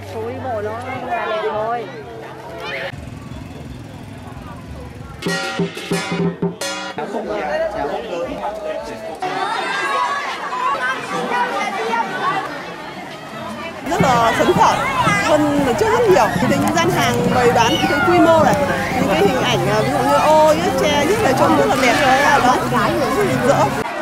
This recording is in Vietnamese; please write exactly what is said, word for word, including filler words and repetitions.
phố đi bộ nó là đẹp thôi. Rất là phấn khởi hơn lần trước rất nhiều. Thì thấy những gian hàng bày bán cái quy mô này, những cái hình ảnh ví dụ như ô, yết tre, rất là trông rất là đẹp, đó, rất là rực rỡ.